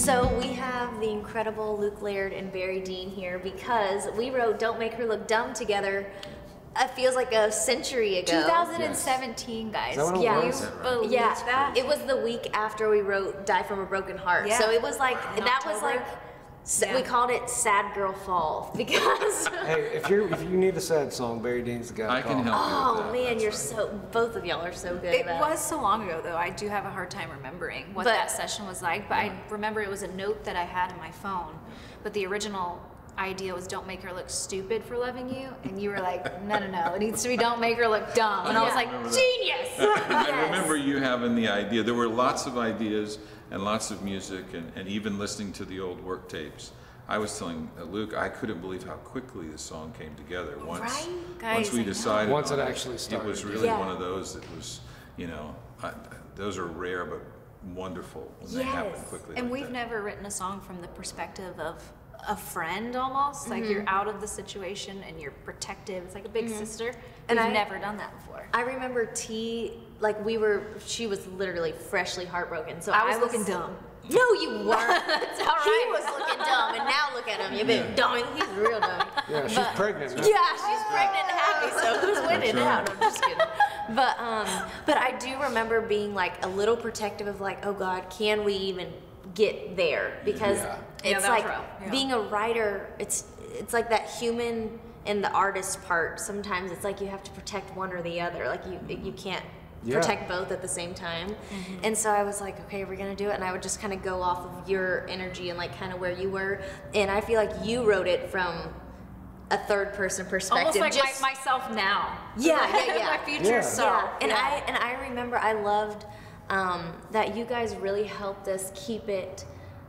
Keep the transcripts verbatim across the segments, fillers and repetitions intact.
So we have the incredible Luke Laird and Barry Dean here because we wrote Don't Make Her Look Dumb together. It feels like a century ago. twenty seventeen, guys. Is that what it Yeah. was? You believe Yeah, that? it was the week after we wrote Die From a Broken Heart. Yeah. So it was like, In that was October. like, s Yeah. we called it Sad Girl Fall because, Hey, if you if you need a sad song, Barry Dean's the guy to I can call. help you oh with that. man, That's you're right. so, both of y'all are so good It at that. was so long ago, though. I do have a hard time remembering what But- that session was like. But I remember it was a note that I had in my phone. But the original idea was don't make her look stupid for loving you. And you were like, no, no, no. It needs to be don't make her look dumb. And I was Yeah. like, remember that. genius. I remember you having the idea. There were lots of ideas and lots of music, and, and even listening to the old work tapes. I was telling uh, Luke, I couldn't believe how quickly the song came together. Once, Right? Guys, once I we know. decided, Once it on actually it was started. really Yeah. one of those that was, you know, I, those are rare but wonderful when they happen Yes. quickly. And like we've that. never written a song from the perspective of a friend almost. Like Mm-hmm. you're out of the situation and you're protective. It's like a big sister. And We've I- never done that before. I remember T, like we were, she was literally freshly heartbroken. So I was looking dumb. No, you weren't. It's all He right. was looking dumb, and now look at him. You've been dumb. He's real dumb. Yeah, she's pregnant. now. Yeah, she's pregnant and happy, so who's winning right. now? No, I'm just kidding. But um, but I do remember being like a little protective of like, oh God, can we even get there? Because Yeah. Yeah, it's that was like rough, yeah. being a writer. It's it's like that human and the artist part. Sometimes it's like you have to protect one or the other. Like you you can't. Yeah. Protect both at the same time. And so I was like, okay, we're gonna do it. And I would just kind of go off of your energy and like kind of where you were. And I feel like you wrote it from a third person perspective. Almost like just, my, myself now. Yeah, yeah, yeah. my future Yeah. self. yeah. And I and I remember I loved um, that you guys really helped us keep it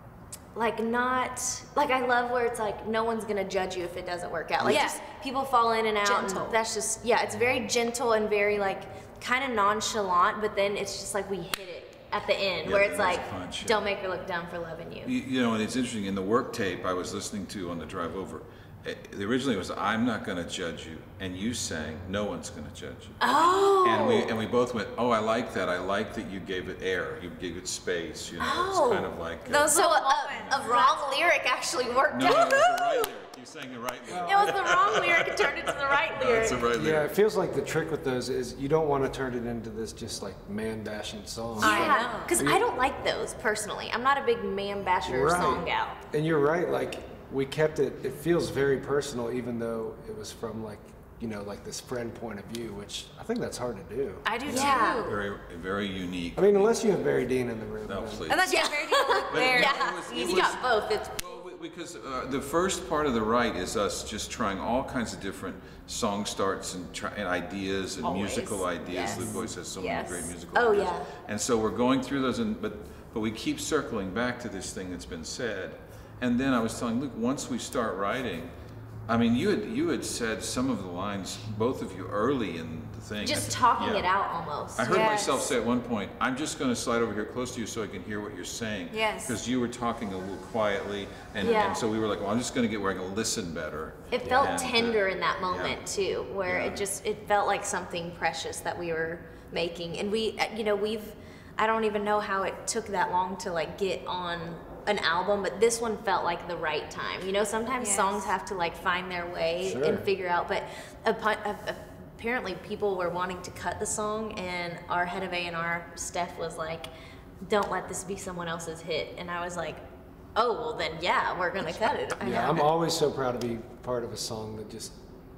like not like I love where it's like no one's gonna judge you if it doesn't work out. Like Yeah. just people fall in and out. Gentle. And that's just yeah, it's very gentle and very like kind of nonchalant, but then it's just like we hit it at the end Yeah, where it's there was like a punch, yeah. don't make her look dumb for loving you. You, you know, and it's interesting, in the work tape I was listening to on the drive over, it, originally it was, I'm not going to judge you, and you sang, no one's going to judge you. Oh. And we and we both went, oh, I like that. I like that you gave it air. You gave it space. You know, Oh. it's kind of like uh, Those So little a, moments. a wrong lyric actually worked no, no, out. it was the right lyric. You sang the right lyric. It was the wrong lyric and turned into the right No, lyric. it's the right Yeah, lyric. it feels like the trick with those is you don't want to turn it into this just like man bashing song. Yeah, know. because I don't like those personally. I'm not a big man basher Right. song gal. And you're right, like we kept it, it feels very personal even though it was from like, you know, like this friend point of view, which I think that's hard to do. I do Yeah. too. Very, very unique. I mean, unless you have Barry Dean in the room. No, then- please. And that's Yeah. very good look But- there. Yeah, It was- it you was- got both. It's Well, we- because uh, the first part of the right is us just trying all kinds of different song starts and, try, and ideas and Always. musical ideas. Yes. Luke always has so Yes. many great musical Oh, ideas. yeah. And so we're going through those, and but but we keep circling back to this thing that's been said. And then I was telling Luke, once we start writing, I mean, you had you had said some of the lines, both of you, early in the thing. just I- talking yeah. it out almost. I heard Yes. myself say at one point, I'm just going to slide over here close to you so I can hear what you're saying. Yes. Because you were talking a little quietly, and, Yeah. and so we were like, well, I'm just going to get where I can listen better. It felt And, uh, tender in that moment too, where Yeah. it just it felt like something precious that we were making, and we, uh, you know, we've, I don't even know how it took that long to like get on an album, but this one felt like the right time. You know, sometimes Yes. songs have to like find their way Sure. and figure out, but upon, uh, apparently people were wanting to cut the song, and our head of A and R, Steph, was like, "Don't let this be someone else's hit," and I was like, "Oh well, then yeah, we're gonna cut it." Yeah, I'm always so proud to be part of a song that just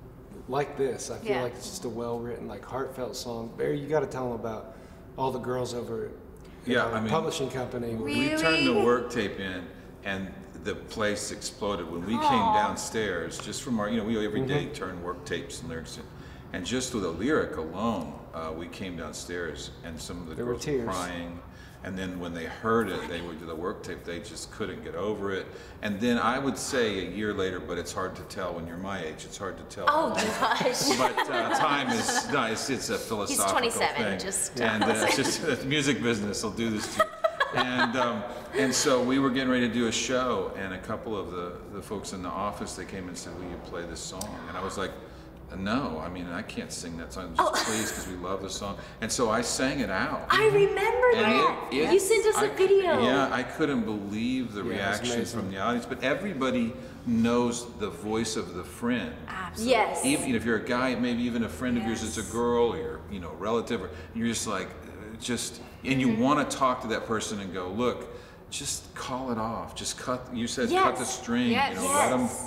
like this. I feel Yeah. like it's just a well-written, like heartfelt song. Barry, you got to tell them about all the girls over at Yeah, our I mean, publishing company. We turned the work tape in, and the place exploded. When we came downstairs, just from our, you know, we every day Mm-hmm. turn work tapes and lyrics in. And just with a lyric alone, uh, we came downstairs, and some of the There were girls were tears. crying. And then when they heard it, they would do the work tape. They just couldn't get over it. And then I would say a year later, but it's hard to tell when you're my age. It's hard to tell. Oh gosh. But uh, time is no, it's, it's a philosophical twenty-seven, thing. just, and uh, it's just the music business will do this to you. And um, and so we were getting ready to do a show, and a couple of the, the folks in the office, they came and said, "Will you play this song?" And I was like, no, I mean, I can't sing that song. Just Oh. please, because we love the song. And so I sang it out. I remember And that. it- it- you sent us I a c- video. Yeah, I couldn't believe the Yeah, it was reaction amazing. from the audience. But everybody knows the voice of the friend. Absolutely. Yes. Even if you're a guy, maybe even a friend of yours that's Yes. a girl or your, you know, relative, or you're just like, uh, just, and you Mm-hmm. want to talk to that person and go, look, just call it off. Just cut. You said cut the Yes. string. Yes. You know, let 'em Yes.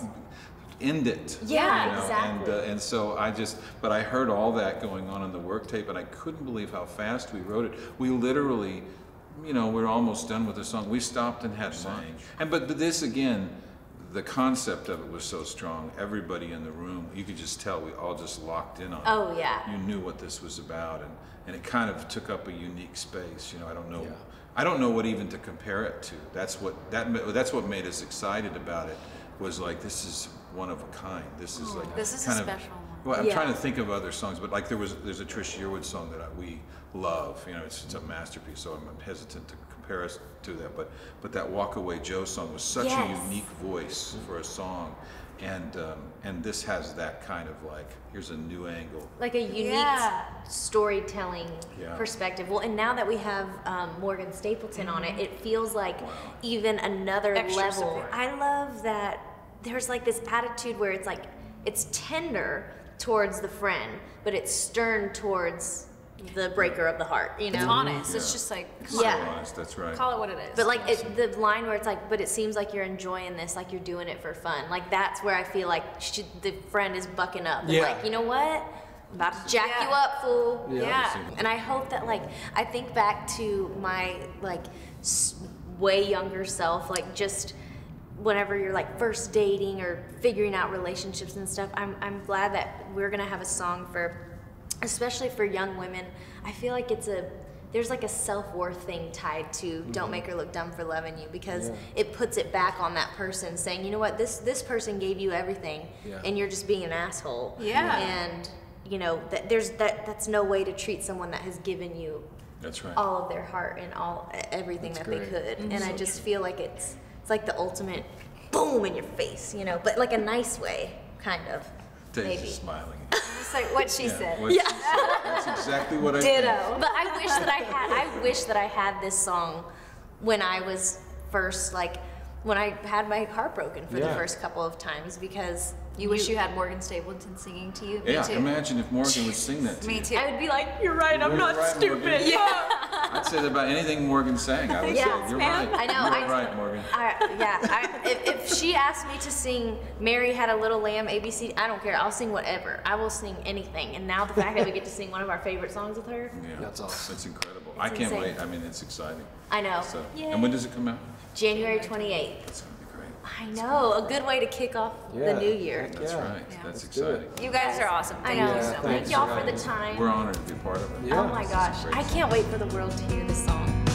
end it. Yeah, you know? exactly. And uh, and so I just, but I heard all that going on in the work tape, and I couldn't believe how fast we wrote it. We literally, you know, we're almost done with the song. We stopped and had lunch. And but, but this again, the concept of it was so strong. Everybody in the room, you could just tell we all just locked in on it. Oh, yeah. You knew what this was about, and and it kind of took up a unique space. You know, I don't know. Yeah. I don't know what even to compare it to. That's what that ma- that's what made us excited about it. Was like, this is one of a kind. This is like This is a kind of, special one. well, I'm Yeah. trying to think of other songs, but like there was there's a Trish Yearwood song that I, we love. You know, it's, it's a masterpiece. So I'm hesitant to compare us to that. But but that Walk Away Joe song was such Yes. a unique voice for a song, and um, and this has that kind of like, here's a new angle. Like a unique Yeah. storytelling Yeah. perspective. Well, and now that we have um, Morgan Stapleton on it, it feels like even another Extra level. support. I love that there's like this attitude where it's like it's tender towards the friend, but it's stern towards the breaker of the heart. You know, It's honest. It's Yeah. just like, come So Yeah. honest, that's right. on, call it what it is. But like it, the line where it's like, but it seems like you're enjoying this, like you're doing it for fun. Like that's where I feel like she, the friend is bucking up. And Yeah. Like, you know what? I'm about to jack Yeah. you up, fool. Yeah. Yeah. And I hope that like I think back to my like s- way younger self, like just whenever you're like first dating or figuring out relationships and stuff. I'm I'm glad that we're gonna have a song for, especially for young women. I feel like it's a there's like a self-worth thing tied to don't make her look dumb for loving you, because Yeah. it puts it back on that person, saying, you know what, this this person gave you everything Yeah. and you're just being an asshole. Yeah. And you know that there's that that's no way to treat someone that has given you That's right. all of their heart and all everything That's that great. they could. And I just feel like it's it's like the ultimate boom in your face, you know, but like a nice way, kind of. Daisy's maybe. smiling. Just like what she Yeah, said. what she said. That's exactly what I think. Ditto. But I wish that I had I wish that I had this song when I was first, like when I had my heart broken for the Yeah. first couple of times, because You wish you had Morgan Stapleton singing to you? Yeah, Me too. imagine if Morgan would sing that to Me you. too. I would be like, you're right, I'm You're not right, stupid. Morgan. Yeah. I'd say that about anything Morgan sang. I would Yes, say, you're ma'am. right. I know, You're I- right, Morgan. I, yeah, I, if, if she asked me to sing Mary Had a Little Lamb, A B C, I don't care. I'll sing whatever. I will sing anything. And now the fact that we get to sing one of our favorite songs with her, Yeah, That's awesome. It's incredible. I It's can't insane. wait. I mean, it's exciting. I know. So, Yay. and when does it come out? January twenty-eighth. That's gonna be great. I know, a good way to kick off Yeah. the new year. That's Yeah. right. Yeah. That's Let's do it. exciting. You guys are awesome. I Thank know. you Yeah, so thanks. much. Thank y'all for the time. We're honored to be part of it. Yeah. Oh my gosh, I can't wait for the world to hear this song.